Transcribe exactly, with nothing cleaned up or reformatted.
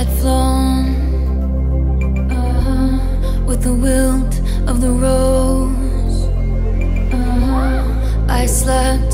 had flown uh-huh, with the wilt of the rose. uh-huh. I slept